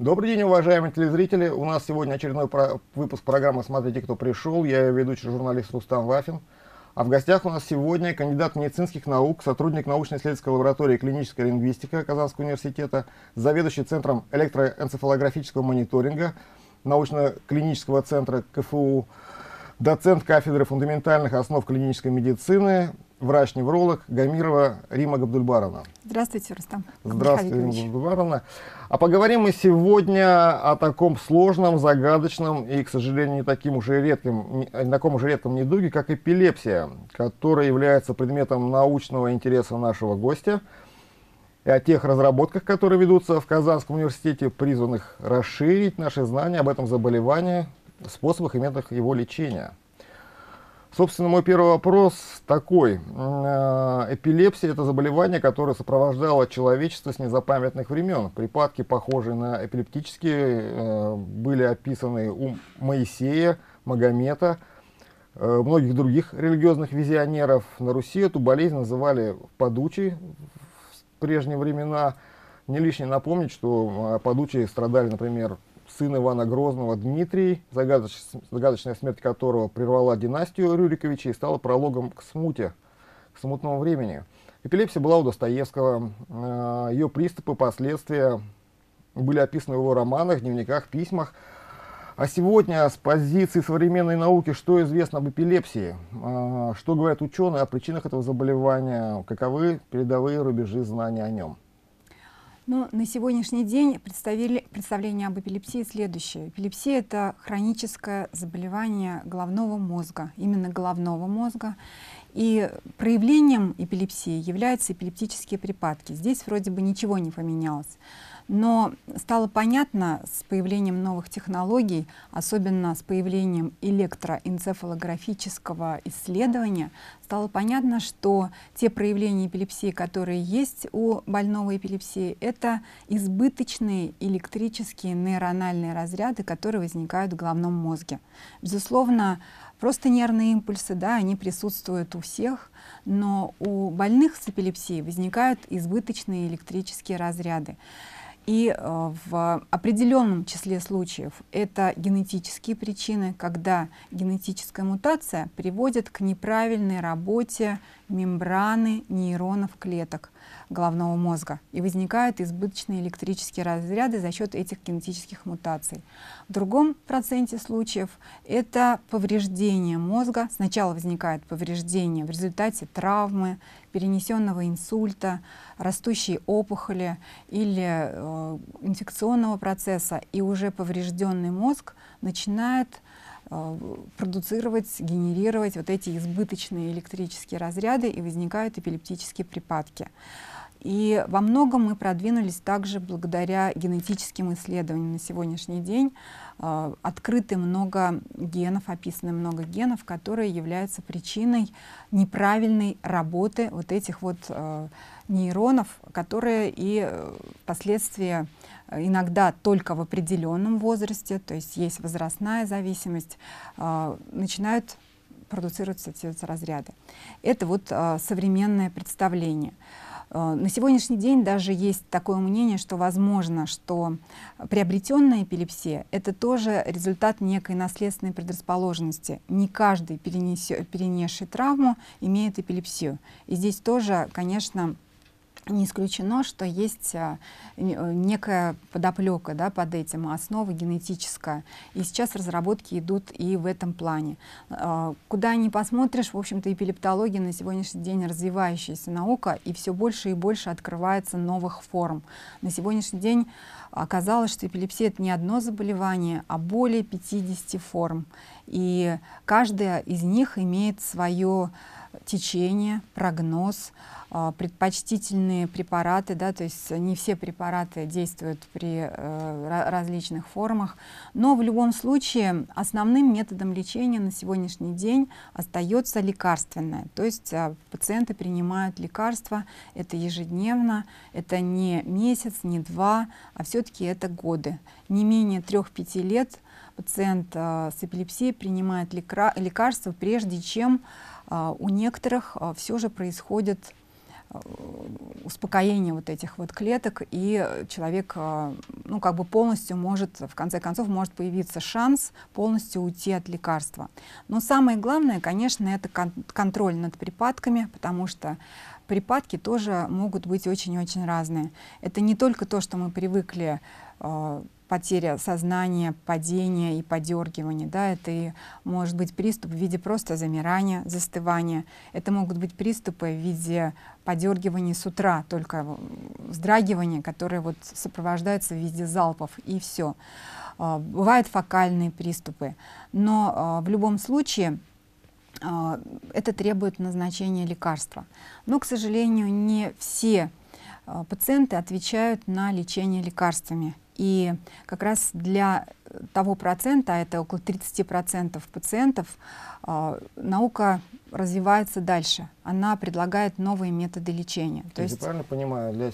Добрый день, уважаемые телезрители. У нас сегодня очередной выпуск программы «Смотрите, кто пришел». Я ее ведущий журналист Рустам Вафин. А в гостях у нас сегодня кандидат медицинских наук, сотрудник научно-исследовательской лаборатории клинической лингвистики Казанского университета, заведующий Центром электроэнцефалографического мониторинга научно-клинического центра КФУ, доцент кафедры фундаментальных основ клинической медицины, врач-невролог Гамирова Рима Габдульбаровна. Здравствуйте, Рустам. Здравствуйте, Рима Габдульбаровна. А поговорим мы сегодня о таком сложном, загадочном и, к сожалению, не таком уже редком недуге, как эпилепсия, которая является предметом научного интереса нашего гостя, и о тех разработках, которые ведутся в Казанском университете, призванных расширить наши знания об этом заболевании, способах и методах его лечения. Собственно, мой первый вопрос такой. Эпилепсия – это заболевание, которое сопровождало человечество с незапамятных времен. Припадки, похожие на эпилептические, были описаны у Моисея, Магомета, многих других религиозных визионеров. На Руси эту болезнь называли подучей в прежние времена. Не лишне напомнить, что подучей страдали, например, сын Ивана Грозного Дмитрий, загадочная смерть которого прервала династию Рюриковичей и стала прологом к смуте, к смутному времени. Эпилепсия была у Достоевского, ее приступы, последствия были описаны в его романах, дневниках, письмах. А сегодня с позиции современной науки что известно об эпилепсии? Что говорят ученые о причинах этого заболевания? Каковы передовые рубежи знаний о нем? Ну, на сегодняшний день представление об эпилепсии следующее. Эпилепсия — это хроническое заболевание головного мозга, именно головного мозга. И проявлением эпилепсии являются эпилептические припадки. Здесь вроде бы ничего не поменялось. Но стало понятно с появлением новых технологий, особенно с появлением электроэнцефалографического исследования, стало понятно, что те проявления эпилепсии, которые есть у больного эпилепсии, это избыточные электрические нейрональные разряды, которые возникают в головном мозге. Безусловно, просто нервные импульсы, да, они присутствуют у всех, но у больных с эпилепсией возникают избыточные электрические разряды. И в определенном числе случаев это генетические причины, когда генетическая мутация приводит к неправильной работе мембраны нейронов клеток головного мозга, и возникают избыточные электрические разряды за счет этих генетических мутаций. В другом проценте случаев это повреждение мозга. Сначала возникает повреждение в результате травмы, перенесенного инсульта, растущей опухоли или инфекционного процесса, и уже поврежденный мозг начинает продуцировать, генерировать вот эти избыточные электрические разряды, и возникают эпилептические припадки. И во многом мы продвинулись также благодаря генетическим исследованиям. На сегодняшний день открыты много генов, описаны много генов, которые являются причиной неправильной работы вот этих вот нейронов, которые и впоследствии иногда только в определенном возрасте, то есть есть возрастная зависимость, начинают продуцироваться эти разряды. Это вот современное представление. На сегодняшний день даже есть такое мнение, что возможно, что приобретенная эпилепсия — это тоже результат некой наследственной предрасположенности. Не каждый, перенесший травму, имеет эпилепсию. И здесь тоже, конечно, не исключено, что есть некая подоплека, да, под этим, основа генетическая. И сейчас разработки идут и в этом плане. Куда ни посмотришь, в общем-то, эпилептология на сегодняшний день развивающаяся наука, и все больше и больше открывается новых форм. На сегодняшний день оказалось, что эпилепсия — это не одно заболевание, а более 50 форм. И каждая из них имеет свое течение, прогноз, предпочтительные препараты, да, то есть не все препараты действуют при различных формах, но в любом случае основным методом лечения на сегодняшний день остается лекарственное, то есть пациенты принимают лекарства, это ежедневно, это не месяц, не два, а все-таки это годы. Не менее 3-5 лет пациент с эпилепсией принимает лекарства, прежде чем у некоторых все же происходит успокоение вот этих вот клеток, и человек, ну, как бы полностью может, в конце концов, может появиться шанс полностью уйти от лекарства. Но самое главное, конечно, это контроль над припадками, потому что припадки тоже могут быть очень-очень разные. Это не только то, что мы привыкли, потеря сознания, падение и подергивание, да, это и может быть приступ в виде просто замирания, застывания. Это могут быть приступы в виде подергивания с утра, только вздрагивания, которые вот сопровождаются в виде залпов, и все. Бывают фокальные приступы, но в любом случае это требует назначения лекарства. Но, к сожалению, не все пациенты отвечают на лечение лекарствами. И как раз для того процента, а это около 30% пациентов, наука развивается дальше. Она предлагает новые методы лечения. То есть, я правильно понимаю, для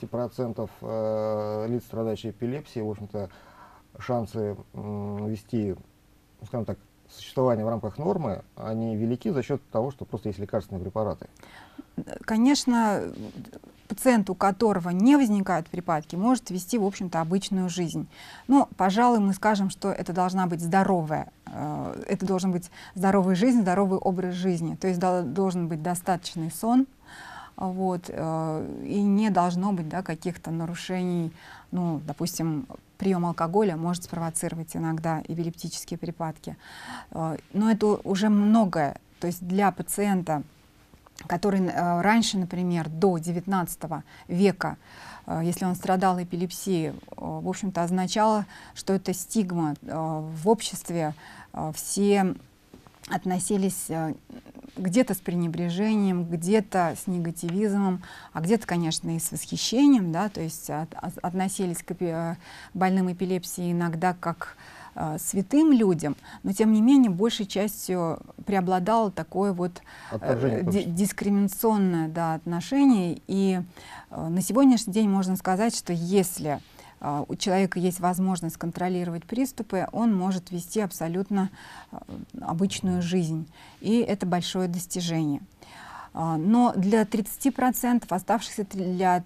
70% лиц, страдающих эпилепсией, в общем-то, шансы вести, скажем так, существование в рамках нормы, они велики за счет того, что просто есть лекарственные препараты? Конечно, пациент, у которого не возникают припадки, может вести, в общем-то, обычную жизнь. Но, пожалуй, мы скажем, что это должна быть здоровая, это должен быть здоровая жизнь, здоровый образ жизни. То есть должен быть достаточный сон, вот, и не должно быть, да, каких-то нарушений. Ну, допустим, прием алкоголя может спровоцировать иногда эпилептические припадки. Но это уже многое. То есть для пациента, который раньше, например, до XIX века, если он страдал эпилепсией, в общем-то, означало, что это стигма. В обществе все относились где-то с пренебрежением, где-то с негативизмом, а где-то, конечно, и с восхищением, да, то есть относились к больным эпилепсией иногда как святым людям, но тем не менее большей частью преобладало такое вот дискриминационное, да, отношение. И на сегодняшний день можно сказать, что если у человека есть возможность контролировать приступы, он может вести абсолютно обычную жизнь. И это большое достижение. Но для 30%, оставшихся для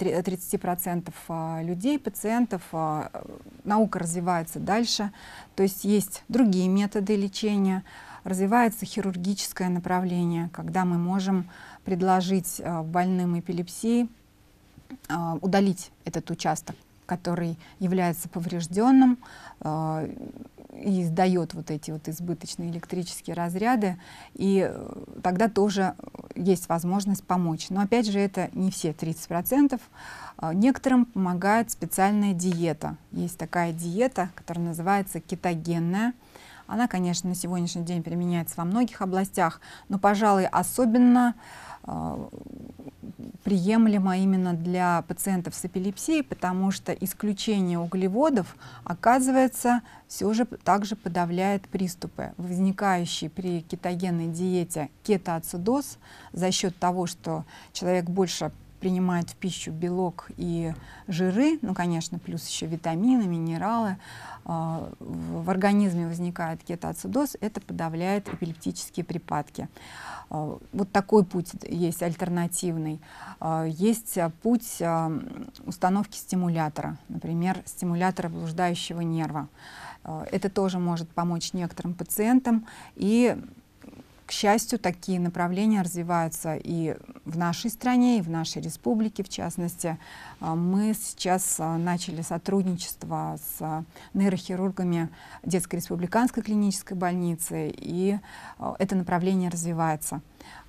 30% людей, пациентов, наука развивается дальше. То есть есть другие методы лечения, развивается хирургическое направление, когда мы можем предложить больным эпилепсией удалить этот участок, который является поврежденным и издает вот эти вот избыточные электрические разряды, и тогда тоже есть возможность помочь. Но опять же, это не все 30%. Некоторым помогает специальная диета. Есть такая диета, которая называется кетогенная. Она, конечно, на сегодняшний день применяется во многих областях, но, пожалуй, особенно приемлемо именно для пациентов с эпилепсией, потому что исключение углеводов, оказывается, все же также подавляет приступы, возникающие при кетогенной диете кетоацидоз за счет того, что человек больше принимает в пищу белок и жиры, ну, конечно, плюс еще витамины, минералы. В организме возникает кетоацидоз, это подавляет эпилептические припадки. Вот такой путь есть альтернативный. Есть путь установки стимулятора, например, стимулятора блуждающего нерва. Это тоже может помочь некоторым пациентам, и, к счастью, такие направления развиваются и в нашей стране, и в нашей республике, в частности. Мы сейчас начали сотрудничество с нейрохирургами Детской республиканской клинической больницы, и это направление развивается.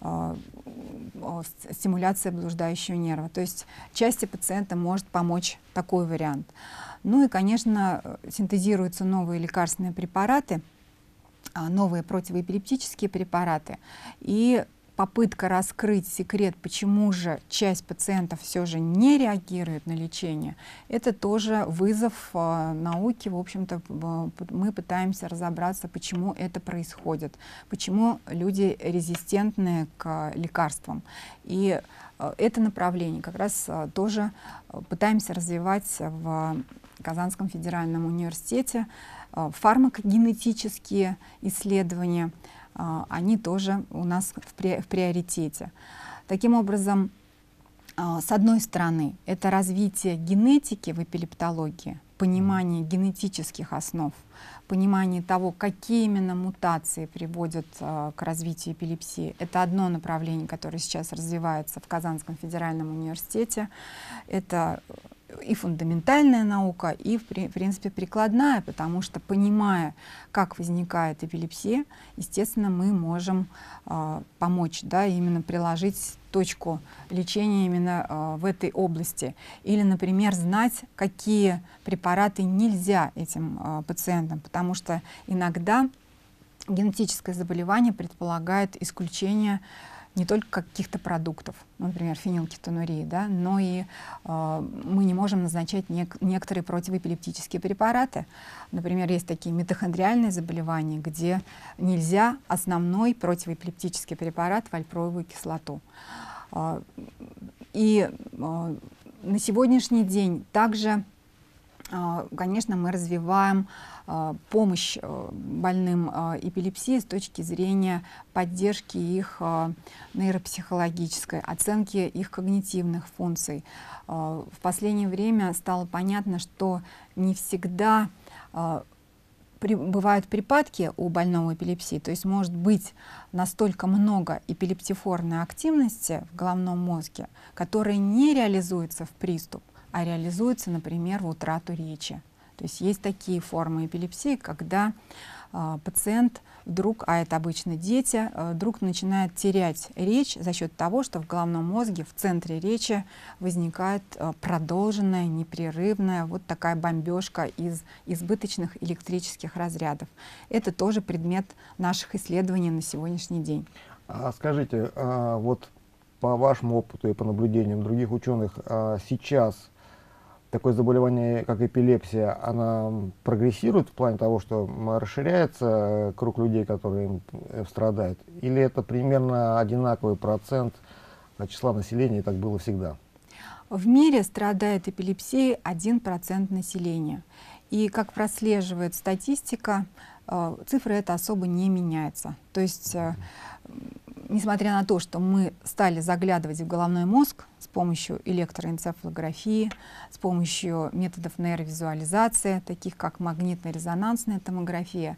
Стимуляция блуждающего нерва. То есть части пациента может помочь такой вариант. Ну и, конечно, синтезируются новые лекарственные препараты, новые противоэпилептические препараты, и попытка раскрыть секрет, почему же часть пациентов все же не реагирует на лечение, это тоже вызов науки. В общем-то, мы пытаемся разобраться, почему это происходит, почему люди резистентны к лекарствам. И это направление как раз тоже пытаемся развивать в Казанском федеральном университете. Фармакогенетические исследования, они тоже у нас в приоритете. Таким образом, С одной стороны, это развитие генетики в эпилептологии, понимание генетических основ, понимание того, какие именно мутации приводят к развитию эпилепсии. Это одно направление, которое сейчас развивается в Казанском федеральном университете. Это и фундаментальная наука, и, в принципе, прикладная, потому что, понимая, как возникает эпилепсия, естественно, мы можем помочь, да, именно приложить точку лечения именно в этой области. Или, например, знать, какие препараты нельзя этим пациентам, потому что иногда генетическое заболевание предполагает исключение не только каких-то продуктов, например, фенилкетонурии, да, но и мы не можем назначать некоторые противоэпилептические препараты. Например, есть такие митохондриальные заболевания, где нельзя основной противоэпилептический препарат вальпроевую кислоту. И на сегодняшний день также, конечно, мы развиваем помощь больным эпилепсией с точки зрения поддержки их нейропсихологической, оценки их когнитивных функций. В последнее время стало понятно, что не всегда бывают припадки у больного эпилепсии, то есть может быть настолько много эпилептифорной активности в головном мозге, которая не реализуется в приступ, а реализуется, например, в утрату речи. То есть есть такие формы эпилепсии, когда пациент вдруг, а это обычно дети, вдруг начинает терять речь за счет того, что в головном мозге, в центре речи возникает продолженная, непрерывная вот такая бомбежка из избыточных электрических разрядов. Это тоже предмет наших исследований на сегодняшний день. Скажите, вот по вашему опыту и по наблюдениям других ученых, сейчас такое заболевание, как эпилепсия, она прогрессирует в плане того, что расширяется круг людей, которые страдают? Или это примерно одинаковый процент числа населения, и так было всегда? В мире страдает эпилепсией 1% населения. И как прослеживает статистика, цифра эта особо не меняется. То есть, несмотря на то, что мы стали заглядывать в головной мозг с помощью электроэнцефалографии, с помощью методов нейровизуализации, таких как магнитно-резонансная томография,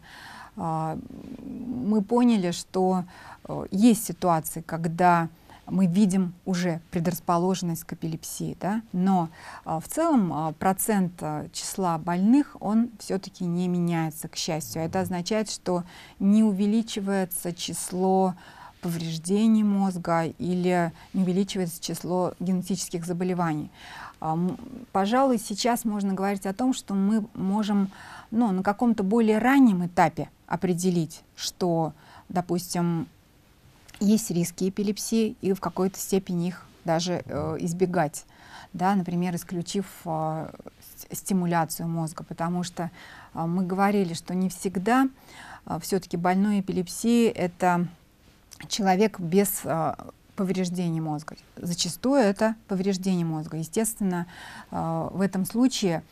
мы поняли, что есть ситуации, когда мы видим уже предрасположенность к эпилепсии, да? Но в целом процент числа больных, он все-таки не меняется, к счастью. Это означает, что не увеличивается число повреждений мозга или не увеличивается число генетических заболеваний. Пожалуй, сейчас можно говорить о том, что мы можем на каком-то более раннем этапе определить, что, допустим, есть риски эпилепсии и в какой-то степени их даже избегать, да, например, исключив стимуляцию мозга, потому что мы говорили, что не всегда все-таки больной эпилепсией это человек без повреждений мозга. Зачастую это повреждение мозга. Естественно, в этом случае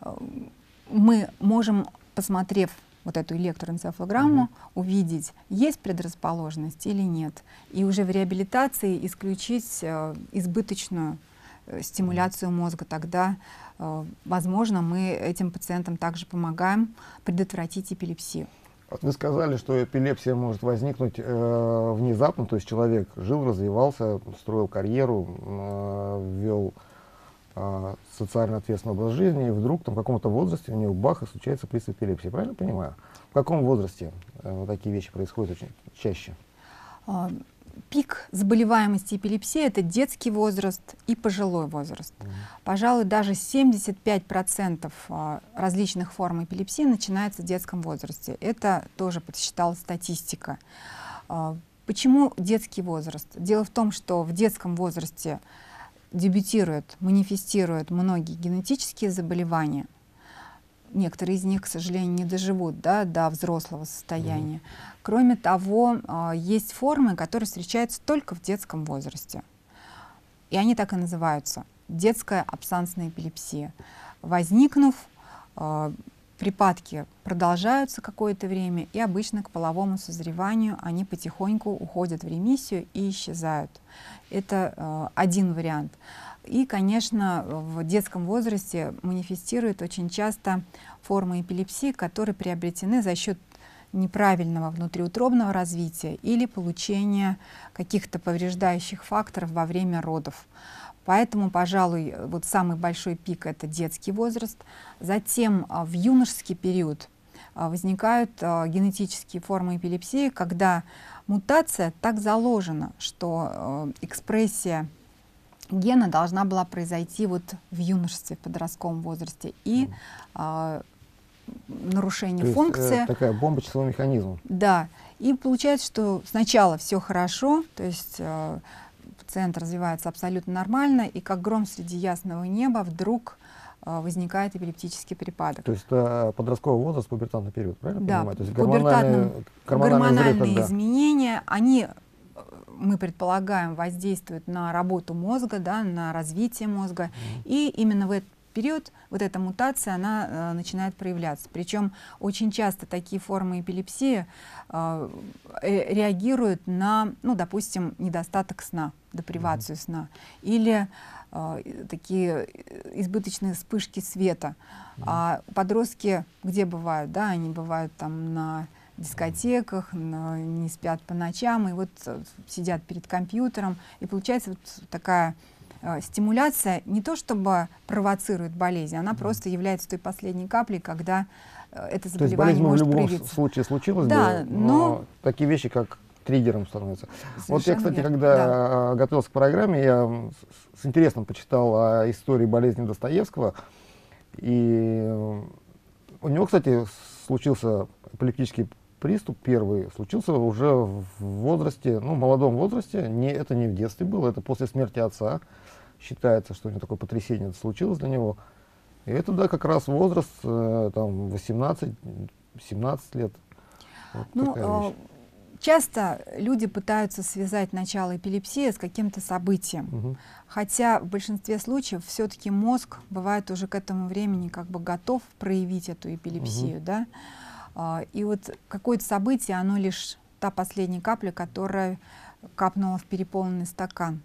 мы можем, посмотрев вот эту электроэнцефалограмму, увидеть, есть предрасположенность или нет. И уже в реабилитации исключить избыточную стимуляцию мозга. Тогда, возможно, мы этим пациентам также помогаем предотвратить эпилепсию. Вы сказали, что эпилепсия может возникнуть внезапно, то есть человек жил, развивался, строил карьеру, вел социально ответственный образ жизни, и вдруг там, в каком-то возрасте у него бах, и случается приступ эпилепсии. Правильно понимаю? В каком возрасте такие вещи происходят очень чаще? Пик заболеваемости эпилепсии — это детский возраст и пожилой возраст. Пожалуй, даже 75% различных форм эпилепсии начинается в детском возрасте. Это тоже подсчитала статистика. Почему детский возраст? Дело в том, что в детском возрасте дебютируют, манифестируют многие генетические заболевания. Некоторые из них, к сожалению, не доживут, да, до взрослого состояния. Кроме того, есть формы, которые встречаются только в детском возрасте. И они так и называются — детская абсансная эпилепсия. Возникнув, припадки продолжаются какое-то время, и обычно к половому созреванию они потихоньку уходят в ремиссию и исчезают. Это один вариант. И, конечно, в детском возрасте манифестируют очень часто формы эпилепсии, которые приобретены за счет неправильного внутриутробного развития или получения каких-то повреждающих факторов во время родов. Поэтому, пожалуй, вот самый большой пик — это детский возраст. Затем в юношеский период возникают генетические формы эпилепсии, когда мутация так заложена, что экспрессия гена должна была произойти вот в юношестве, в подростковом возрасте. И нарушение функции. Такая бомба часового механизма. Да. И получается, что сначала все хорошо, то есть пациент развивается абсолютно нормально, и как гром среди ясного неба вдруг возникает эпилептический припадок. То есть это подростковый возраст, пубертатный период, правильно да, понимаю? То есть гормональные изменения, они, мы предполагаем, воздействуют на работу мозга, да, на развитие мозга, и именно в этот период вот эта мутация, она начинает проявляться. Причем очень часто такие формы эпилепсии реагируют на, ну, допустим, недостаток сна, депривацию сна, или такие избыточные вспышки света. А подростки где бывают? Да, они бывают там на дискотеках, не спят по ночам, и вот сидят перед компьютером, и получается вот такая стимуляция не то чтобы провоцирует болезнь, она просто является той последней каплей, когда это заболевание может проявиться. То есть болезнь в любом случае случилась, да, но такие вещи, как триггером становятся. Вот я, кстати, верно. когда готовился к программе, я с интересом почитал о истории болезни Достоевского, и у него, кстати, случился эпилептический приступ первый, случился уже в возрасте, ну, молодом возрасте, это не в детстве было, это после смерти отца. Считается, что у него такое потрясение случилось для него. И это, да, как раз возраст, там, 18-17 лет. Вот ну, часто люди пытаются связать начало эпилепсии с каким-то событием. Хотя в большинстве случаев все-таки мозг бывает уже к этому времени как бы готов проявить эту эпилепсию, да? И вот какое-то событие, оно лишь та последняя капля, которая капнула в переполненный стакан.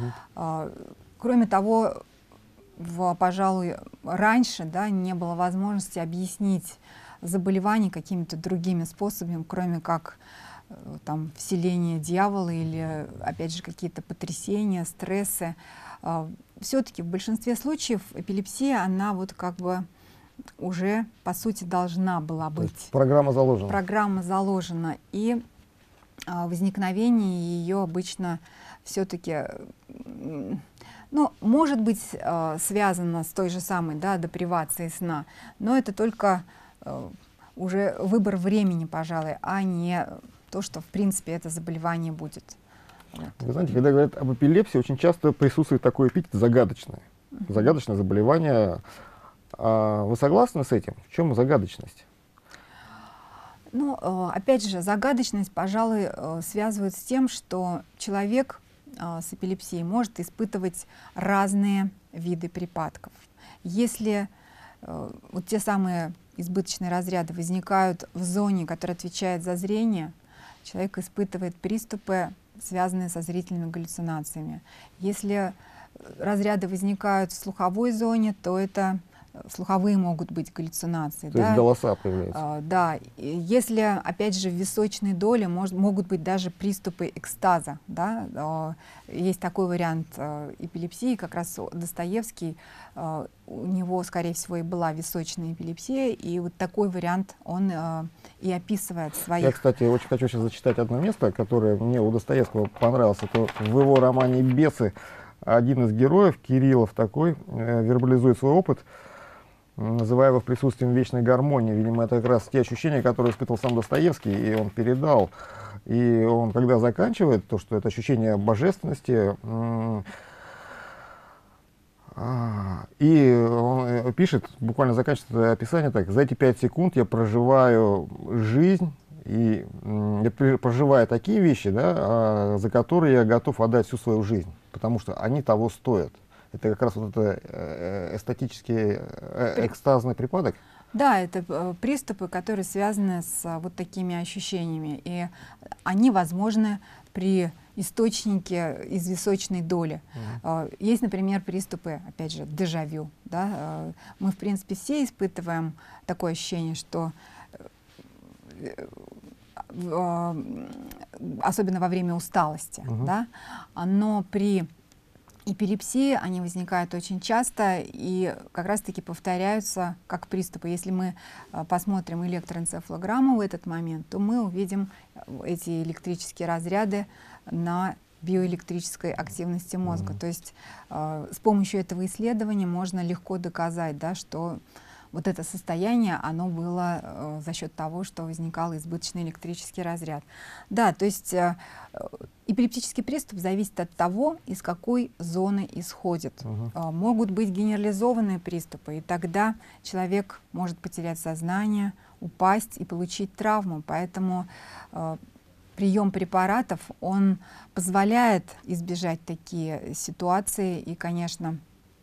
Кроме того, пожалуй, раньше, да, не было возможности объяснить заболевание какими-то другими способами, кроме как там вселение дьявола или, опять же, какие-то потрясения, стрессы. Все-таки в большинстве случаев эпилепсия, она вот как бы уже, по сути, должна была быть. Программа заложена. Программа заложена. И возникновение ее обычно все-таки, ну, может быть связано с той же самой, да, депривацией сна, но это только уже выбор времени, пожалуй, а не то, что, в принципе, это заболевание будет. Вот. Вы знаете, когда говорят об эпилепсии, очень часто присутствует такой эпитет загадочное. Загадочное заболевание. Вы согласны с этим? В чем загадочность? Ну, опять же, загадочность, пожалуй, связывает с тем, что человек с эпилепсией может испытывать разные виды припадков. Если вот те самые избыточные разряды возникают в зоне, которая отвечает за зрение, человек испытывает приступы, связанные со зрительными галлюцинациями. Если разряды возникают в слуховой зоне, то это слуховые могут быть галлюцинации. То есть голоса появляются. Да. Если, опять же, в височной доле могут быть даже приступы экстаза. Да? Есть такой вариант эпилепсии, как раз Достоевский, у него, скорее всего, и была височная эпилепсия, и вот такой вариант он и описывает своих. Я, кстати, очень хочу сейчас зачитать одно место, которое мне у Достоевского понравилось. Это в его романе «Бесы» один из героев, Кириллов такой, вербализует свой опыт, называя его в присутствии вечной гармонии. Видимо, это как раз те ощущения, которые испытывал сам Достоевский, и он передал. И он, когда заканчивает, то, что это ощущение божественности, и он пишет, буквально заканчивает это описание так: за эти 5 секунд я проживаю жизнь, и я проживаю такие вещи, да, за которые я готов отдать всю свою жизнь, потому что они того стоят. Это как раз вот это эстетический, экстазный припадок. Да, это приступы, которые связаны с вот такими ощущениями, и они возможны при источнике из височной доли. Есть, например, приступы, опять же, дежавю. Да? Мы, в принципе, все испытываем такое ощущение, что особенно во время усталости, да? Но при эпилепсии они возникают очень часто и как раз-таки повторяются как приступы. Если мы посмотрим электроэнцефалограмму в этот момент, то мы увидим эти электрические разряды на биоэлектрической активности мозга. То есть с помощью этого исследования можно легко доказать, да, что вот это состояние, оно было за счет того, что возникал избыточный электрический разряд. Да, то есть эпилептический приступ зависит от того, из какой зоны исходит. Могут быть генерализованные приступы, и тогда человек может потерять сознание, упасть и получить травму. Поэтому прием препаратов, он позволяет избежать такие ситуации, и, конечно,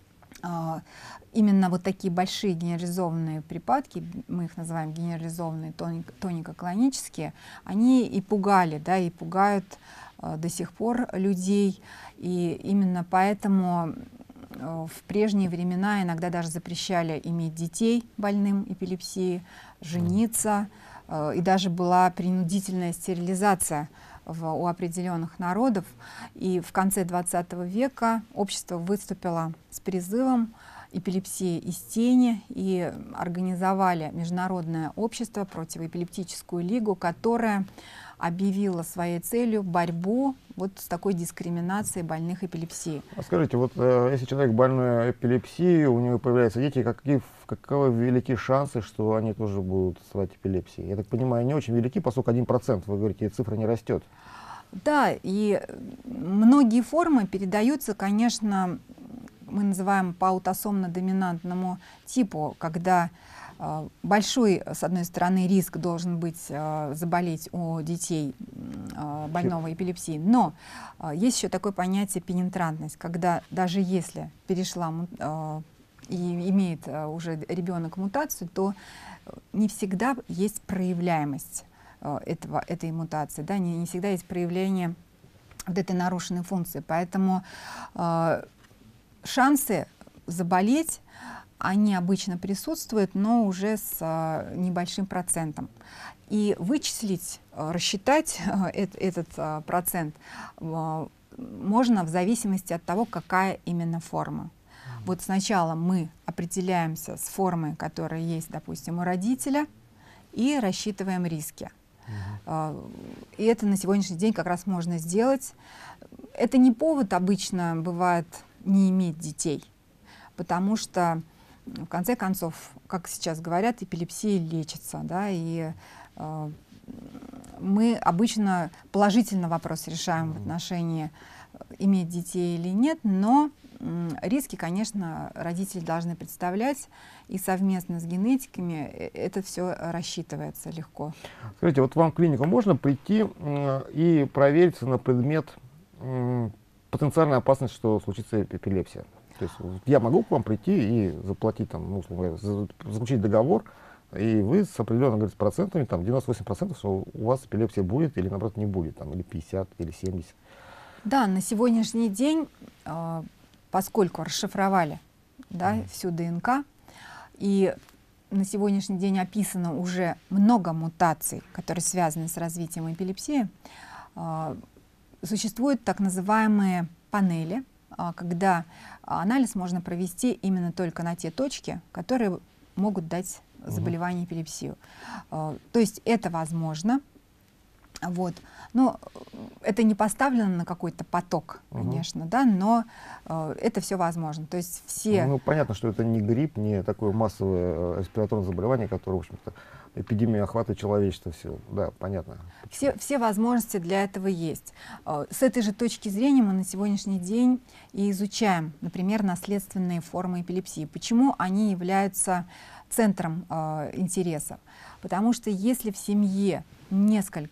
именно вот такие большие генерализованные припадки, мы их называем генерализованные тонико-клонические, они и пугали, да, и пугают до сих пор людей. И именно поэтому в прежние времена иногда даже запрещали иметь детей больным эпилепсией, жениться, и даже была принудительная стерилизация у определенных народов. И в конце XX века общество выступило с призывом эпилепсии из тени и организовали Международное общество противоэпилептическую лигу, которая объявила своей целью борьбу вот с такой дискриминацией больных эпилепсией. А скажите, вот если человек больной эпилепсией, у него появляются дети, каковы велики шансы, что они тоже будут страдать эпилепсией? Я так понимаю, не очень велики, поскольку 1%, вы говорите, цифра не растет. Да, и многие формы передаются, конечно, мы называем по аутосомно-доминантному типу, когда большой, с одной стороны, риск должен быть заболеть у детей больного эпилепсией, но есть еще такое понятие пенетрантность, когда даже если перешла и имеет уже ребенок мутацию, то не всегда есть проявляемость этой мутации, да, не всегда есть проявление вот этой нарушенной функции, поэтому шансы заболеть, они обычно присутствуют, но уже с небольшим процентом. И вычислить, рассчитать этот процент можно в зависимости от того, какая именно форма. Вот сначала мы определяемся с формой, которая есть, допустим, у родителя, и рассчитываем риски. И это на сегодняшний день как раз можно сделать. Это не повод обычно бывает не иметь детей, потому что, в конце концов, как сейчас говорят, эпилепсия лечится, да, и мы обычно положительно вопрос решаем в отношении иметь детей или нет, но риски, конечно, родители должны представлять, и совместно с генетиками это все рассчитывается легко. Скажите, вот вам в клинику можно прийти и провериться на предмет потенциальной опасности, что случится эпилепсия? То есть я могу к вам прийти и заплатить, там, ну, условно говоря, заключить договор, и вы с определенными, говорит, процентами, там 98%, что у вас эпилепсия будет или наоборот не будет, там, или 50, или 70. Да, на сегодняшний день, поскольку расшифровали, да, всю ДНК, и на сегодняшний день описано уже много мутаций, которые связаны с развитием эпилепсии, существуют так называемые панели, когда анализ можно провести именно только на те точки, которые могут дать заболевание эпилепсию. То есть это возможно. Вот. Но это не поставлено на какой-то поток, конечно, да, но это все возможно. То есть все... Ну, понятно, что это не грипп, не такое массовое респираторное заболевание, которое, в общем-то, эпидемия охватывает человечество, все, да, понятно. Все возможности для этого есть. С этой же точки зрения мы на сегодняшний день и изучаем, например, наследственные формы эпилепсии. Почему они являются центром интереса? Потому что если в семье несколько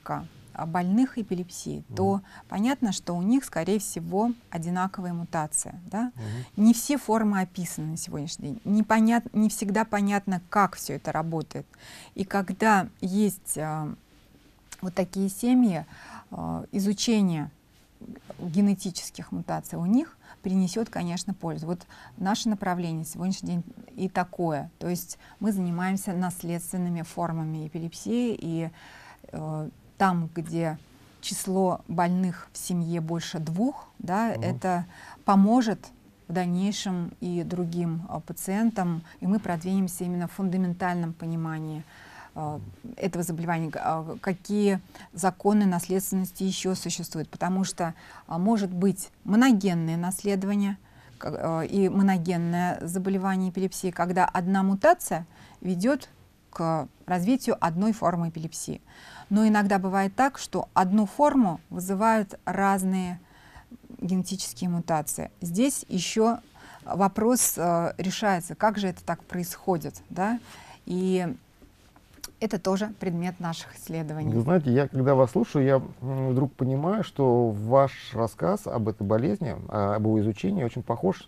больных эпилепсией, то понятно, что у них, скорее всего, одинаковая мутация. Да? Не все формы описаны на сегодняшний день. Не всегда понятно, как все это работает. И когда есть вот такие семьи, изучение генетических мутаций у них принесет, конечно, пользу. Вот наше направление сегодняшний день и такое. То есть мы занимаемся наследственными формами эпилепсии, и там, где число больных в семье больше 2, да, это поможет в дальнейшем и другим пациентам, и мы продвинемся именно в фундаментальном понимании этого заболевания, какие законы наследственности еще существуют, потому что может быть моногенное наследование и моногенное заболевание эпилепсии, когда одна мутация ведет к развитию одной формы эпилепсии. Но иногда бывает так, что одну форму вызывают разные генетические мутации. Здесь еще вопрос решается, как же это так происходит, да? И это тоже предмет наших исследований. Вы знаете, я когда вас слушаю, я вдруг понимаю, что ваш рассказ об этой болезни, об его изучении очень похож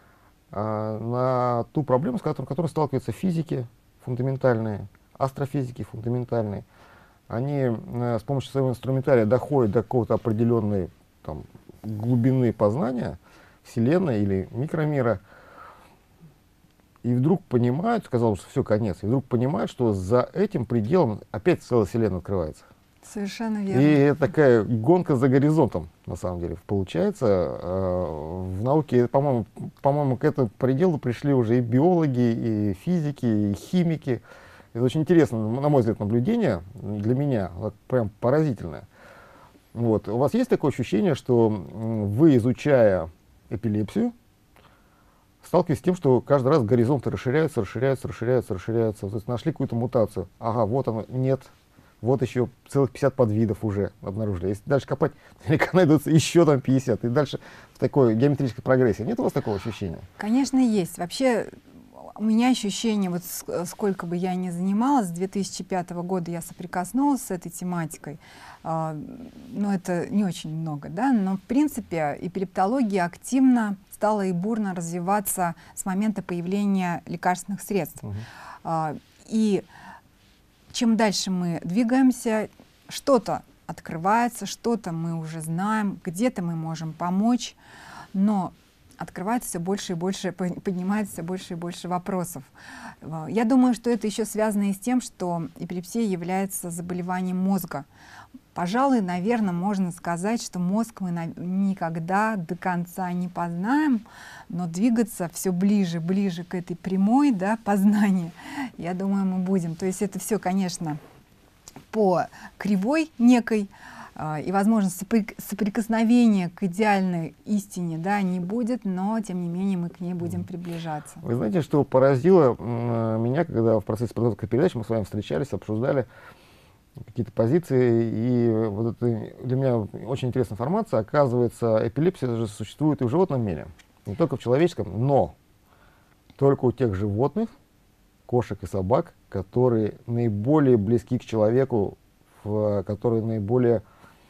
на ту проблему, с которой сталкиваются физики фундаментальные, астрофизики фундаментальные. Они с помощью своего инструментария доходят до какой-то определенной там глубины познания Вселенной или микромира, и вдруг понимают, казалось, что все, конец, и вдруг понимают, что за этим пределом опять целая Вселенная открывается. Совершенно верно. И это такая гонка за горизонтом, на самом деле, получается. В науке, по-моему, к этому пределу пришли уже и биологи, и физики, и химики. Это очень интересно, на мой взгляд, наблюдение для меня, вот, прям поразительное. Вот. У вас есть такое ощущение, что вы, изучая эпилепсию, сталкиваетесь с тем, что каждый раз горизонты расширяются. То есть нашли какую-то мутацию. Ага, вот оно, нет. Вот еще целых 50 подвидов уже обнаружили. Если дальше копать, наверняка найдутся еще там 50. И дальше в такой геометрической прогрессии. Нет у вас такого ощущения? Конечно, есть. Вообще, у меня ощущение, вот сколько бы я ни занималась, с 2005 года я соприкоснулась с этой тематикой. Но это не очень много, да? Но, в принципе, эпилептология активно стала и бурно развиваться с момента появления лекарственных средств. И чем дальше мы двигаемся, что-то открывается, что-то мы уже знаем, где-то мы можем помочь, но открывается все больше и больше, поднимается все больше и больше вопросов. Я думаю, что это еще связано и с тем, что эпилепсия является заболеванием мозга. Пожалуй, наверное, можно сказать, что мозг мы никогда до конца не познаем, но двигаться все ближе к этой прямой, да, познания, я думаю, мы будем. То есть это все, конечно, по кривой некой, и, возможно, соприкосновения к идеальной истине, да, не будет, но, тем не менее, мы к ней будем приближаться. Вы знаете, что поразило меня, когда в процессе подготовки передач мы с вами встречались, обсуждали какие-то позиции, и вот это для меня очень интересная информация. Оказывается, эпилепсия же существует и в животном мире, не только в человеческом, но только у тех животных, кошек и собак, которые наиболее близки к человеку, которые наиболее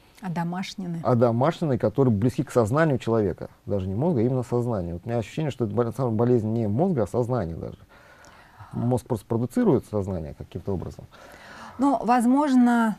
одомашнены, которые близки к сознанию человека, даже не мозга, а именно сознанию. Вот у меня ощущение, что это болезнь не мозга, а сознания даже. Мозг просто продуцирует сознание каким-то образом. Ну, возможно,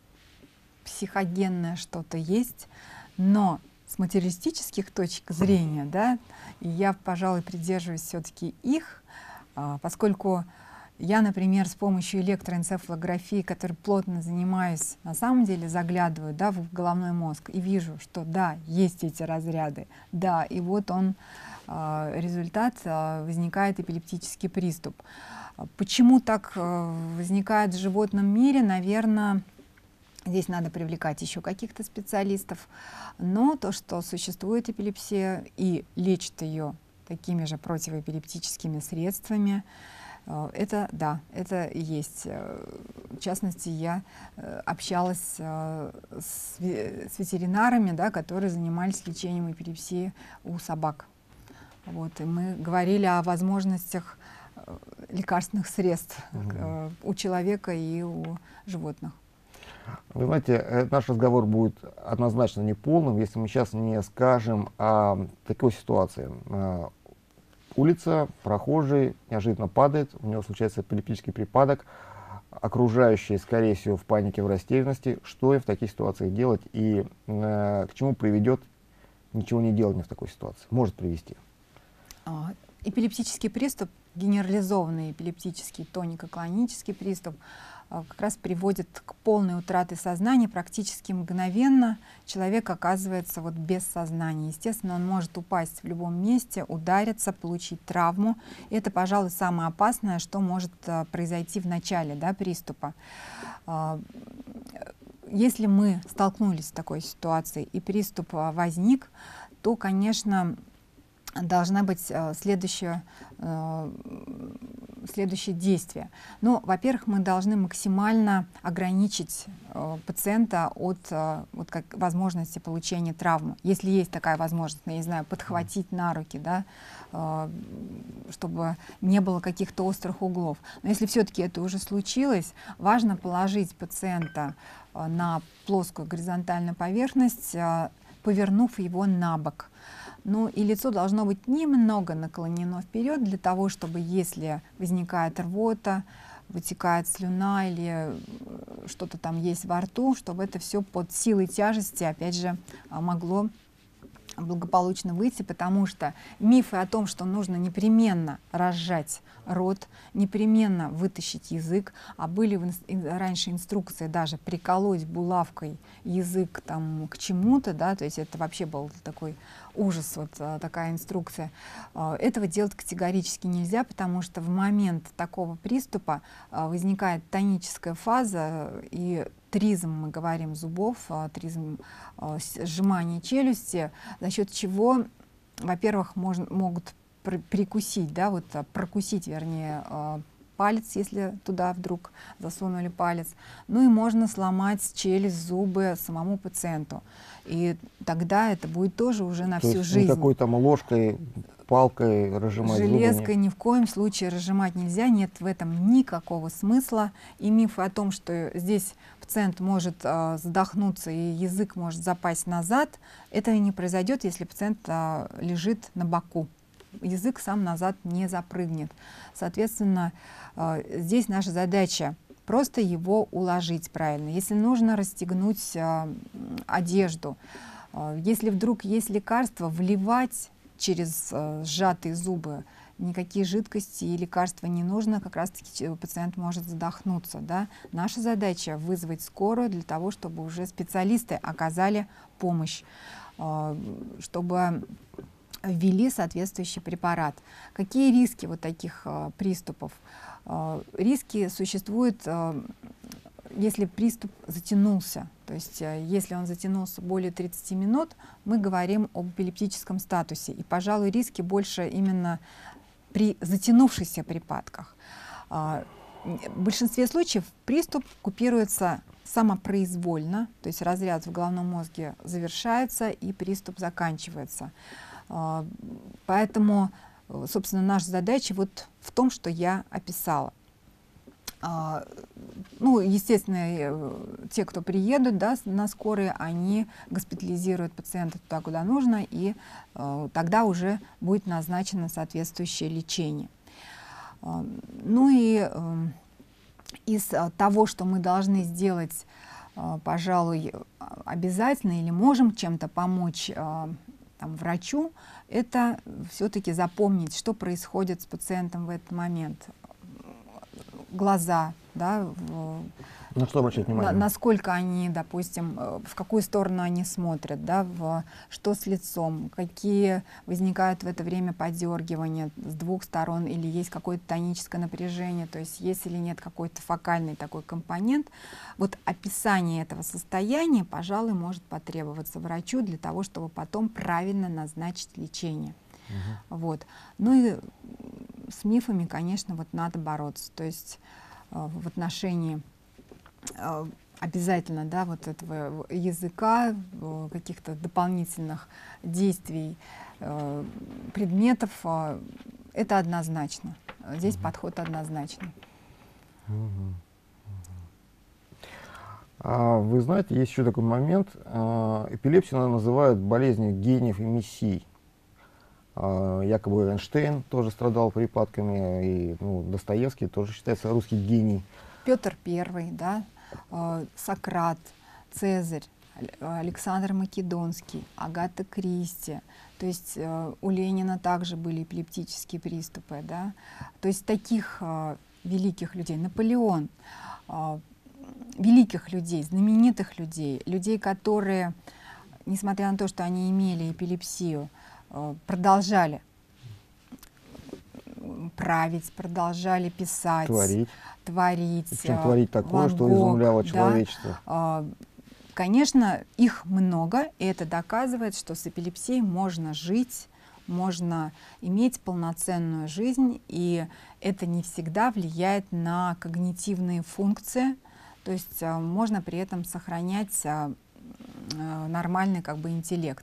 психогенное что-то есть, но с материалистических точек зрения, да, я, пожалуй, придерживаюсь все-таки их, поскольку я, например, с помощью электроэнцефалографии, которой плотно занимаюсь, на самом деле заглядываю, да, в головной мозг и вижу, что да, есть эти разряды, да, и вот он, результат, возникает эпилептический приступ. Почему так возникает в животном мире, наверное, здесь надо привлекать еще каких-то специалистов, но то, что существует эпилепсия и лечит ее такими же противоэпилептическими средствами, это да, это есть. В частности, я общалась с ветеринарами, да, которые занимались лечением эпилепсии у собак. Вот, и мы говорили о возможностях лекарственных средств у человека и у животных. Вы знаете, наш разговор будет однозначно неполным, если мы сейчас не скажем о такой ситуации. Улица, прохожий неожиданно падает, у него случается эпилептический припадок, окружающие, скорее всего, в панике, в растерянности. Что им в таких ситуациях делать и к чему приведет ничего не делание в такой ситуации? Может привести. Эпилептический приступ, генерализованный эпилептический тонико-клонический приступ, как раз приводит к полной утрате сознания. Практически мгновенно человек оказывается вот без сознания. Естественно, он может упасть в любом месте, удариться, получить травму. И это, пожалуй, самое опасное, что может произойти в начале, да, приступа. Если мы столкнулись с такой ситуацией и приступ возник, то, конечно, должна быть следующее действие. Ну, во-первых, мы должны максимально ограничить пациента от возможности получения травмы. Если есть такая возможность, я не знаю, подхватить на руки, да, чтобы не было каких-то острых углов. Но если все-таки это уже случилось, важно положить пациента на плоскую горизонтальную поверхность, повернув его на бок. Ну и лицо должно быть немного наклонено вперед для того, чтобы, если возникает рвота, вытекает слюна или что-то там есть во рту, чтобы это все под силой тяжести, опять же, могло благополучно выйти, потому что мифы о том, что нужно непременно разжать рот, непременно вытащить язык, а были раньше инструкции даже приколоть булавкой язык там к чему-то, да, то есть это вообще был такой ужас, вот такая инструкция. Этого делать категорически нельзя, потому что в момент такого приступа возникает тоническая фаза, и тризм, мы говорим, зубов, тризм сжимания челюсти, за счет чего, во-первых, могут прикусить, да, вот прокусить, вернее, палец, если туда вдруг засунули палец. Ну и можно сломать челюсть, зубы самому пациенту. И тогда это будет тоже уже на всю жизнь. Никакой там ложкой, палкой разжимать железкой зубы ни в коем случае разжимать нельзя, нет в этом никакого смысла. И мифы о том, что здесь пациент может задохнуться и язык может запасть назад, это не произойдет, если пациент лежит на боку. Язык сам назад не запрыгнет. Соответственно, здесь наша задача просто его уложить правильно. Если нужно, расстегнуть одежду. Если вдруг есть лекарство, вливать через сжатые зубы. Никакие жидкости и лекарства не нужно, как раз-таки пациент может задохнуться. Да? Наша задача вызвать скорую для того, чтобы уже специалисты оказали помощь, чтобы ввели соответствующий препарат. Какие риски вот таких приступов? Риски существуют, если приступ затянулся. То есть если он затянулся более 30 минут, мы говорим об эпилептическом статусе. И, пожалуй, риски больше именно при затянувшихся припадках. В большинстве случаев приступ купируется самопроизвольно, то есть разряд в головном мозге завершается и приступ заканчивается. Поэтому, собственно, наша задача вот в том, что я описала. Ну, естественно, те, кто приедут, да, на скорой, они госпитализируют пациента туда, куда нужно, и тогда уже будет назначено соответствующее лечение. Ну и из того, что мы должны сделать, пожалуй, обязательно или можем чем-то помочь там, врачу, это все-таки запомнить, что происходит с пациентом в этот момент. Глаза, да, на что обращать внимание? Насколько они, допустим, в какую сторону они смотрят, да, что с лицом, какие возникают в это время подергивания с двух сторон, или есть какое-то тоническое напряжение, то есть есть или нет какой-то фокальный такой компонент. Вот описание этого состояния, пожалуй, может потребоваться врачу для того, чтобы потом правильно назначить лечение. Вот. Ну и с мифами, конечно, вот надо бороться. То есть в отношении обязательно, да, вот этого языка, каких-то дополнительных действий, предметов, это однозначно. Здесь подход однозначный. А вы знаете, есть еще такой момент. Эпилепсию называют болезнью гениев и мессий. Якобы Эйнштейн тоже страдал припадками, и Достоевский тоже считается русский гений. Петр I, да, Сократ, Цезарь, Александр Македонский, Агата Кристи. То есть у Ленина также были эпилептические приступы. Да? То есть таких великих людей, Наполеон, великих людей, знаменитых людей, людей, которые, несмотря на то, что они имели эпилепсию, продолжали править, продолжали писать, творить. Причем творить такое, что изумляло человечество. Конечно, их много, и это доказывает, что с эпилепсией можно жить, можно иметь полноценную жизнь, и это не всегда влияет на когнитивные функции, то есть можно при этом сохранять нормальный интеллект.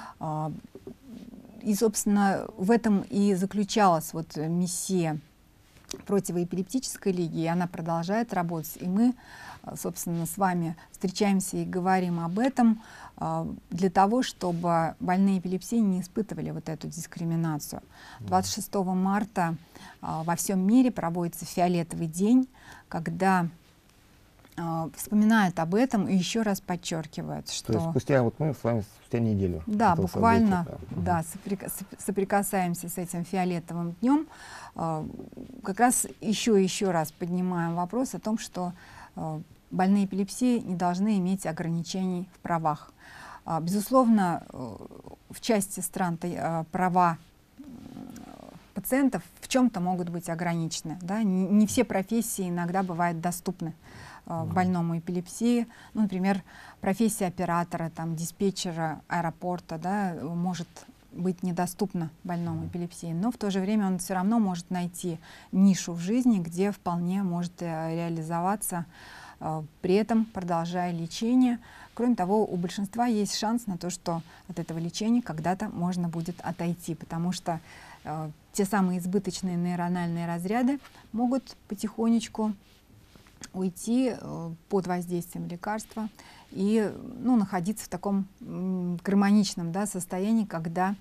И, собственно, в этом и заключалась миссия противоэпилептической лиги, и она продолжает работать. И мы, собственно, с вами встречаемся и говорим об этом для того, чтобы больные эпилепсией не испытывали эту дискриминацию. 26 марта во всем мире проводится фиолетовый день, когда вспоминают об этом и еще раз подчеркивают, что... То есть спустя, мы с вами спустя неделю. Да, буквально, да, соприкасаемся с этим фиолетовым днем. Как раз еще раз поднимаем вопрос о том, что больные эпилепсией не должны иметь ограничений в правах. Безусловно, в части стран права пациентов в чем-то могут быть ограничены. Да? Не все профессии иногда бывают доступны больному эпилепсии. Например, профессия оператора, диспетчера аэропорта, да, может быть недоступна больному эпилепсии, но в то же время он все равно может найти нишу в жизни, где вполне может реализоваться, при этом продолжая лечение. Кроме того, у большинства есть шанс на то, что от этого лечения когда-то можно будет отойти, потому что те самые избыточные нейрональные разряды могут потихонечку уйти под воздействием лекарства и находиться в таком гармоничном, да, состоянии, когда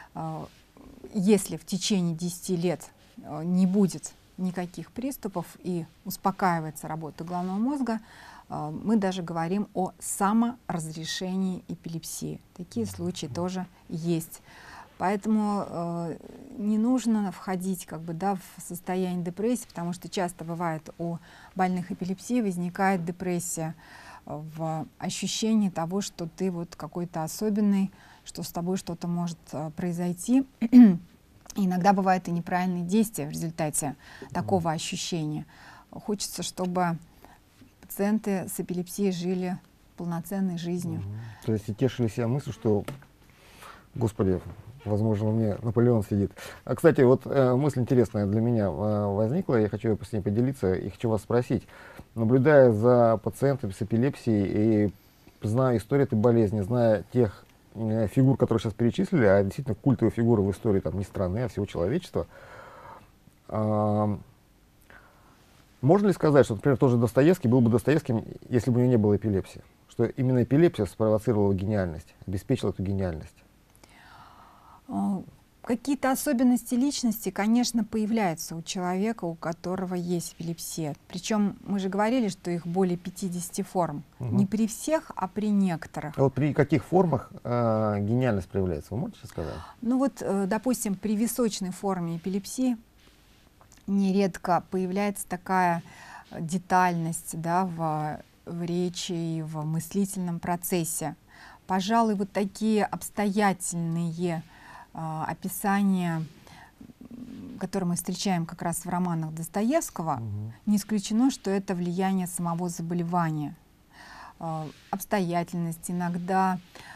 если в течение 10 лет не будет никаких приступов и успокаивается работа головного мозга, мы даже говорим о саморазрешении эпилепсии. Такие случаи тоже есть. Поэтому не нужно входить в состояние депрессии, потому что часто бывает у больных эпилепсией возникает депрессия в ощущении того, что ты какой-то особенный, что с тобой что-то может произойти. Иногда бывают и неправильные действия в результате такого ощущения. Хочется, чтобы пациенты с эпилепсией жили полноценной жизнью. То есть и тешили себя мыслью, что, Господи, возможно, у меня Наполеон сидит. Кстати, мысль интересная для меня возникла, я хочу с ней поделиться и хочу вас спросить. Наблюдая за пациентами с эпилепсией и зная историю этой болезни, зная тех фигур, которые сейчас перечислили, а действительно культовые фигуры в истории не страны, а всего человечества, можно ли сказать, что, например, тоже Достоевский был бы Достоевским, если бы у него не было эпилепсии? Что именно эпилепсия спровоцировала гениальность, обеспечила эту гениальность? Какие-то особенности личности, конечно, появляются у человека, у которого есть эпилепсия. Причем мы же говорили, что их более 50 форм. Не при всех, а при некоторых. А при каких формах гениальность проявляется? Вы можете сказать? Допустим, при височной форме эпилепсии нередко появляется такая детальность, да, в речи и в мыслительном процессе. Пожалуй, такие обстоятельные описания, которые мы встречаем как раз в романах Достоевского, не исключено, что это влияние самого заболевания. Обстоятельность, иногда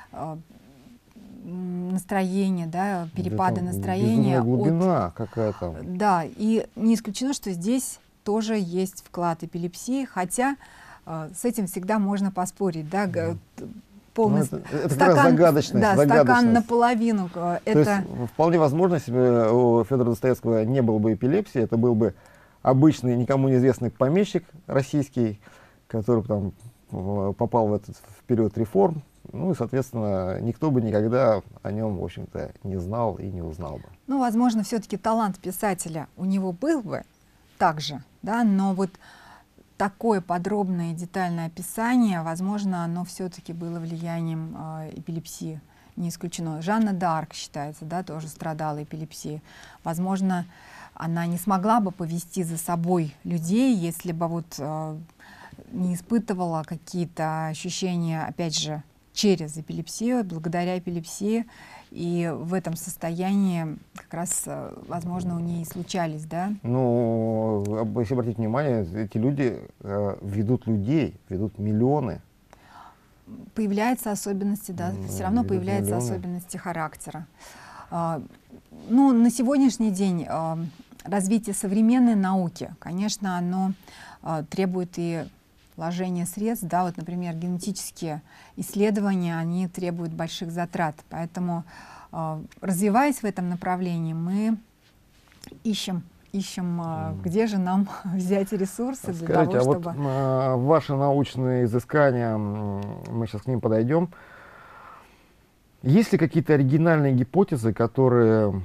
настроение, да, перепады настроения. Глубина какая-то. Да, и не исключено, что здесь тоже есть вклад эпилепсии, хотя с этим всегда можно поспорить, да, полный это стакан, загадочность, да, стакан наполовину. То есть вполне возможно, если бы у Федора Достоевского не было бы эпилепсии, это был бы обычный, никому неизвестный помещик российский, который попал в этот в период реформ, ну и, соответственно, никто бы никогда о нем, в общем-то, не знал и не узнал бы. Ну, возможно, все-таки талант писателя у него был бы также, да, но вот такое подробное и детальное описание, возможно, оно все-таки было влиянием эпилепсии, не исключено. Жанна д'Арк, считается, да, тоже страдала эпилепсией. Возможно, она не смогла бы повести за собой людей, если бы вот не испытывала какие-то ощущения, опять же, через эпилепсию, благодаря эпилепсии. И в этом состоянии как раз, возможно, у нее и случались, да? Ну, если обратить внимание, эти люди ведут людей, ведут миллионы. Появляются особенности, да, все равно Ведут появляются миллионы. особенности характера. Ну, на сегодняшний день развитие современной науки, конечно, оно требует и вложения средств, да, вот, например, генетические исследования, они требуют больших затрат, поэтому, развиваясь в этом направлении, мы ищем, где же нам взять ресурсы для Скажите, того, а вот чтобы... ваши научные изыскания, мы сейчас к ним подойдем, есть ли какие-то оригинальные гипотезы, которые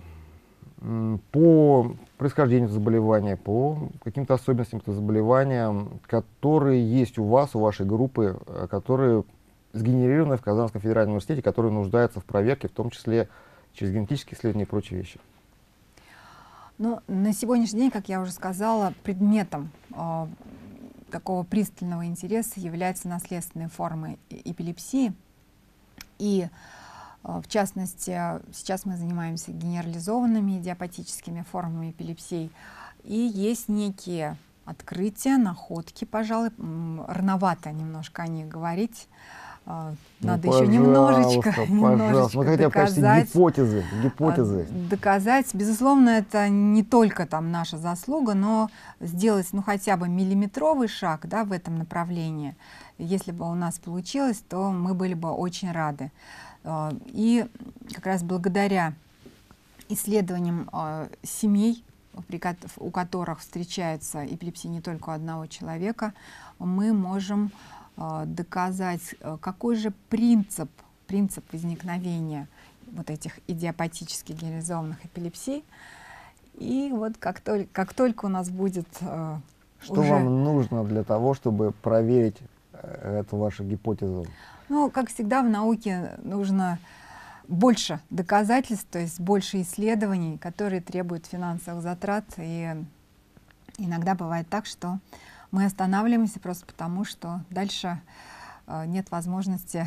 по происхождению заболевания, по каким-то особенностям этого заболевания, которые есть у вас, у вашей группы, которые сгенерированы в Казанском федеральном университете, которые нуждаются в проверке, в том числе через генетические исследования и прочие вещи? Ну, на сегодняшний день, как я уже сказала, предметом такого пристального интереса являются наследственные формы эпилепсии. И в частности, сейчас мы занимаемся генерализованными идиопатическими формами эпилепсии. И есть некие открытия, находки, пожалуй, рановато немножко о них говорить. Надо еще немножечко мы хотя бы в качестве гипотезы. Доказать. Безусловно, это не только там наша заслуга, но сделать, ну, хотя бы миллиметровый шаг, да, в этом направлении. Если бы у нас получилось, то мы были бы очень рады. И как раз благодаря исследованиям семей, у которых встречается эпилепсия не только у одного человека, мы можем доказать, какой же принцип возникновения вот этих идиопатических генерализованных эпилепсий. И вот как только у нас будет Что вам нужно для того, чтобы проверить эту вашу гипотезу? Ну, как всегда в науке нужно больше доказательств, то есть больше исследований, которые требуют финансовых затрат. И иногда бывает так, что мы останавливаемся просто потому, что дальше нет возможности.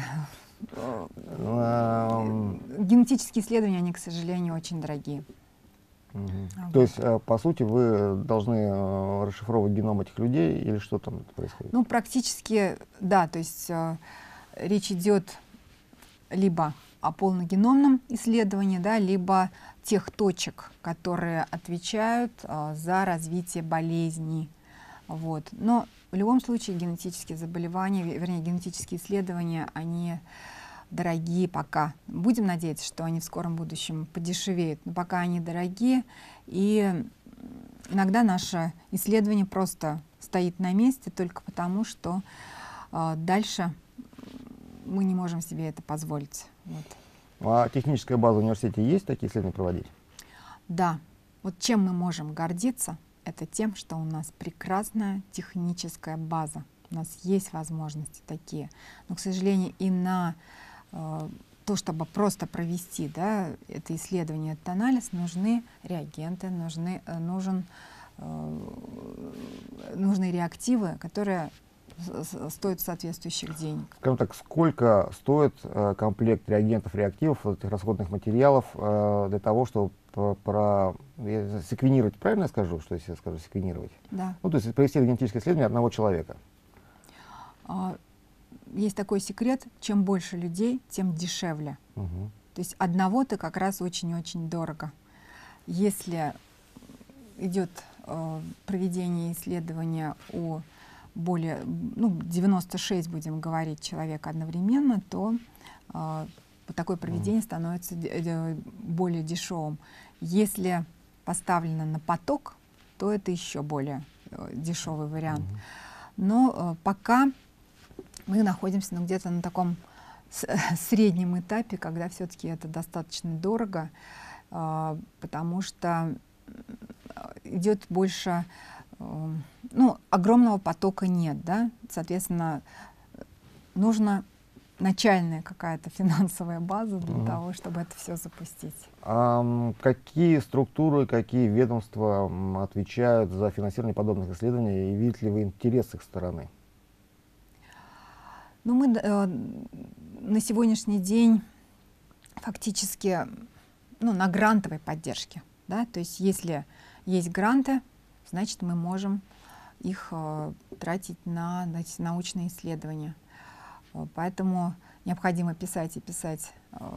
Генетические исследования, они, к сожалению, очень дорогие. То есть, по сути, вы должны расшифровывать геном этих людей или что там происходит? Ну, практически, да, то есть речь идет либо о полногеномном исследовании, да, либо тех точек, которые отвечают за развитие болезней. Вот. Но в любом случае генетические заболевания, вернее, генетические исследования, они дорогие пока. Будем надеяться, что они в скором будущем подешевеют, но пока они дорогие, и иногда наше исследование просто стоит на месте только потому, что дальше мы не можем себе это позволить. Вот. А техническая база в университете есть такие исследования проводить? Да. Вот чем мы можем гордиться, это тем, что у нас прекрасная техническая база. У нас есть возможности такие. Но, к сожалению, и на то, чтобы просто провести, да, это исследование, этот анализ, нужны реагенты, нужны реактивы, которые стоят соответствующих денег. Скажем так, сколько стоит комплект реагентов, реактивов, этих расходных материалов для того, чтобы секвенировать, правильно я скажу, что если я скажу секвенировать? Да. Ну, то есть провести генетическое исследование одного человека. Есть такой секрет, чем больше людей, тем дешевле. То есть одного-то как раз очень-очень дорого. Если идет проведение исследования у более, 96, будем говорить, человек одновременно, то такое проведение становится более дешевым. Если поставлено на поток, то это еще более дешевый вариант. Но пока мы находимся где-то на таком среднем этапе, когда все-таки это достаточно дорого, потому что идет больше, ну, огромного потока нет, да, соответственно, нужна начальная какая-то финансовая база для того, чтобы это все запустить. Какие структуры, какие ведомства отвечают за финансирование подобных исследований, и видите ли вы интерес с их стороны? Ну, мы на сегодняшний день фактически, ну, на грантовой поддержке, да, то есть если есть гранты, значит, мы можем их тратить на научные исследования. Поэтому необходимо писать и писать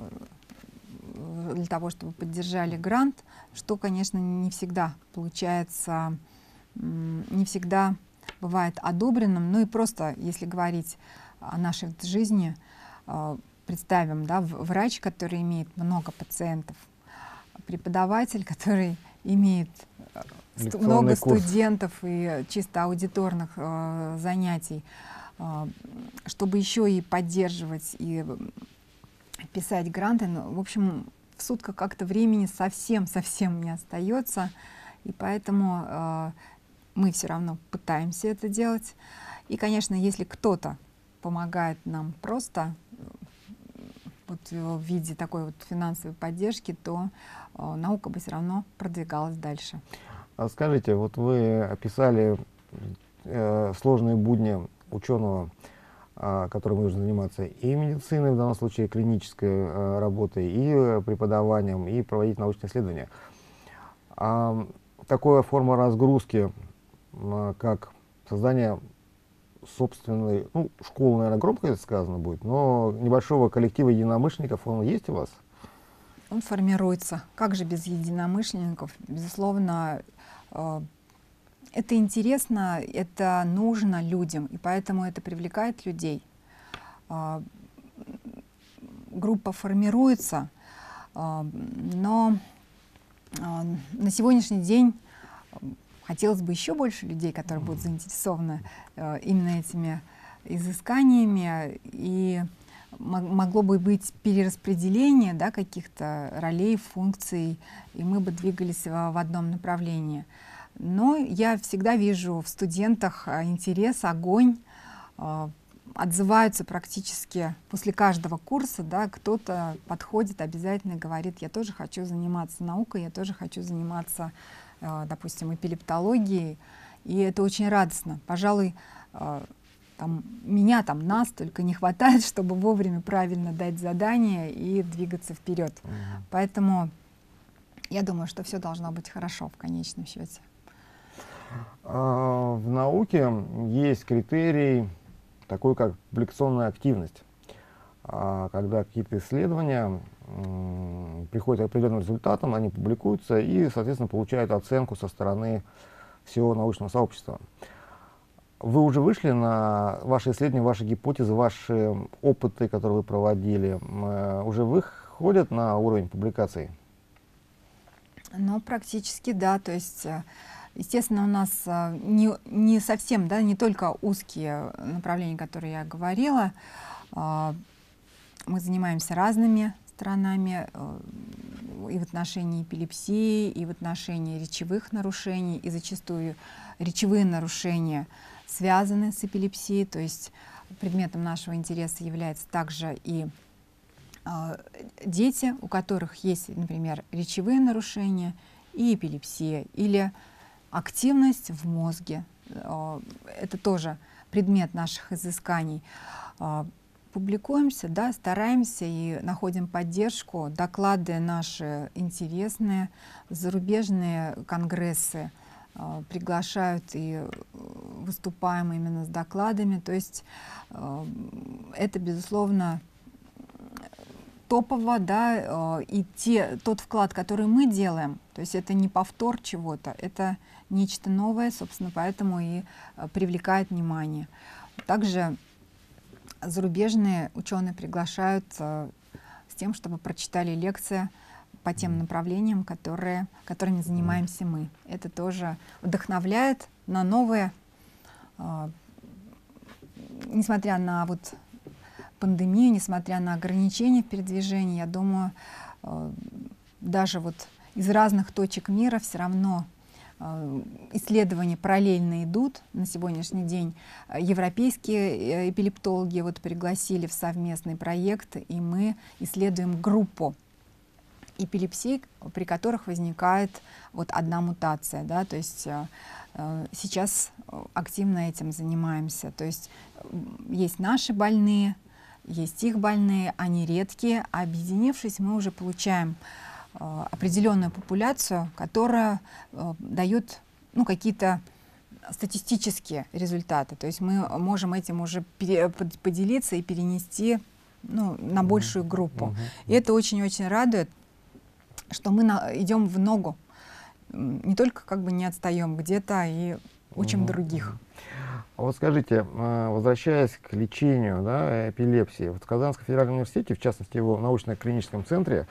для того, чтобы поддержали грант, что, конечно, не всегда получается, не всегда бывает одобренным. Ну и просто, если говорить о нашей жизни, представим, да, врач, который имеет много пациентов, преподаватель, который имеет много студентов и чисто аудиторных занятий, чтобы еще и поддерживать и писать гранты, ну, в общем, в сутках как-то времени совсем не остается, и поэтому мы все равно пытаемся это делать. И, конечно, если кто-то помогает нам просто вот в виде такой вот финансовой поддержки, то наука бы все равно продвигалась дальше. Скажите, вот вы описали сложные будни ученого, которым нужно заниматься и медициной, в данном случае клинической работой, и преподаванием, и проводить научные исследования. Такая форма разгрузки, как создание собственной, ну, школы, наверное, громко это сказано будет, но небольшого коллектива единомышленников, он есть у вас? Он формируется. Как же без единомышленников? Безусловно, это интересно, это нужно людям, и поэтому это привлекает людей. Группа формируется, но на сегодняшний день хотелось бы еще больше людей, которые будут заинтересованы именно этими изысканиями, и могло бы быть перераспределение, да, каких-то ролей, функций, и мы бы двигались в одном направлении. Но я всегда вижу в студентах интерес, огонь, отзываются практически после каждого курса, да, кто-то подходит обязательно и говорит: я тоже хочу заниматься наукой, я тоже хочу заниматься, допустим, эпилептологией, и это очень радостно. Пожалуй, нас только не хватает, чтобы вовремя правильно дать задание и двигаться вперед. Поэтому я думаю, что все должно быть хорошо в конечном счете. В науке есть критерий такой, как публикационная активность. Когда какие-то исследования приходят к определенным результатам, они публикуются и, соответственно, получают оценку со стороны всего научного сообщества. Вы уже вышли на ваши исследования, ваши гипотезы, ваши опыты, которые вы проводили, уже выходят на уровень публикаций? Ну, практически да. То есть, естественно, у нас не совсем, да, не только узкие направления, которые я говорила. Мы занимаемся разными сторонами и в отношении эпилепсии, и в отношении речевых нарушений, и зачастую речевые нарушения связаны с эпилепсией, то есть предметом нашего интереса является также и дети, у которых есть, например, речевые нарушения и эпилепсия, или активность в мозге. Это тоже предмет наших изысканий. Публикуемся, да, стараемся и находим поддержку. Доклады наши интересные, зарубежные конгрессы приглашают и выступаем именно с докладами. То есть это, безусловно, топово, да, и тот вклад, который мы делаем, то есть это не повтор чего-то, это нечто новое, собственно, поэтому и привлекает внимание. Также зарубежные ученые приглашают с тем, чтобы прочитали лекции по тем направлениям, которыми занимаемся мы. Это тоже вдохновляет на новые, несмотря на вот пандемию, несмотря на ограничения в передвижении, я думаю, даже вот из разных точек мира все равно исследования параллельно идут. На сегодняшний день европейские эпилептологи вот пригласили в совместный проект, и мы исследуем группу эпилепсий, при которых возникает вот одна мутация, да, то есть сейчас активно этим занимаемся. То есть есть наши больные, есть их больные, они редкие, а объединившись, мы уже получаем определенную популяцию, которая дает какие-то статистические результаты. То есть мы можем этим уже поделиться и перенести на большую группу. И это очень-очень радует, что мы идем в ногу, не только как бы не отстаем где-то и учим других. А вот скажите, возвращаясь к лечению, да, эпилепсии, вот в Казанском федеральном университете, в частности его научно-клиническом центре,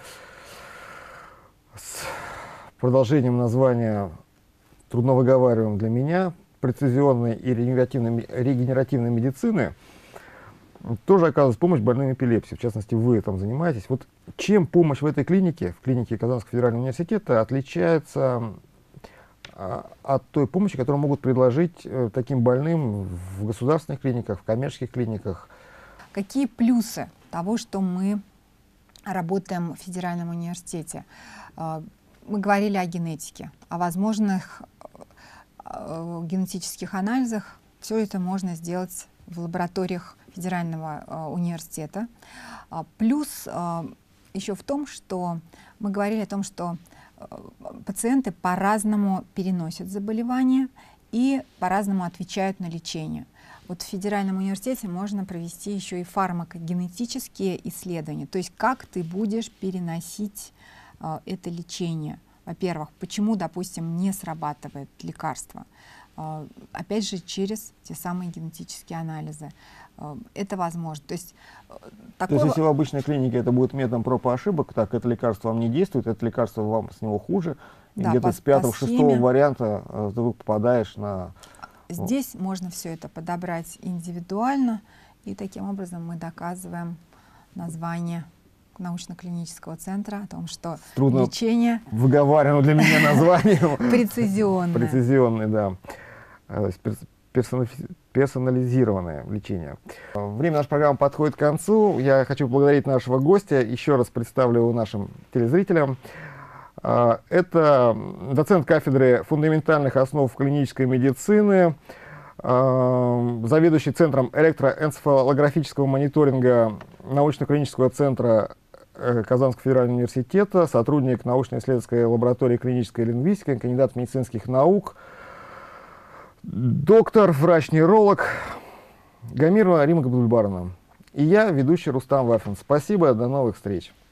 с продолжением названия трудновыговариваемым для меня, прецизионной и регенеративной медицины, тоже оказывается помощь больным эпилепсией. В частности, вы там занимаетесь. Вот чем помощь в этой клинике, в клинике Казанского федерального университета, отличается от той помощи, которую могут предложить таким больным в государственных клиниках, в коммерческих клиниках? Какие плюсы того, что мы работаем в федеральном университете? Мы говорили о генетике, о возможных генетических анализах. Все это можно сделать в лабораториях федерального университета. Плюс еще в том, что мы говорили о том, что пациенты по-разному переносят заболевания и по-разному отвечают на лечение. Вот в федеральном университете можно провести еще и фармакогенетические исследования, то есть как ты будешь переносить это лечение. Во-первых, почему, допустим, не срабатывает лекарство? Опять же, через те самые генетические анализы. Это возможно. То есть если в обычной клинике это будет методом проб и ошибок, так это лекарство вам не действует, это лекарство вам с него хуже, и да, где-то с 5-6 варианта ты попадаешь на... Здесь можно все это подобрать индивидуально, и таким образом мы доказываем название научно-клинического центра о том, что лечение... выговариваем для меня название. Прецизионное. Прецизионное, да. Персонализированное лечение. Время нашей программы подходит к концу. Я хочу поблагодарить нашего гостя. Еще раз представлю его нашим телезрителям. Это доцент кафедры фундаментальных основ клинической медицины, заведующий Центром электроэнцефалографического мониторинга научно-клинического центра Казанского федерального университета, сотрудник научно-исследовательской лаборатории клинической лингвистики, кандидат медицинских наук, доктор, врач-нейролог Гамирова Римма Габдульбаровна. И я, ведущий Рустам Вафин. Спасибо, до новых встреч.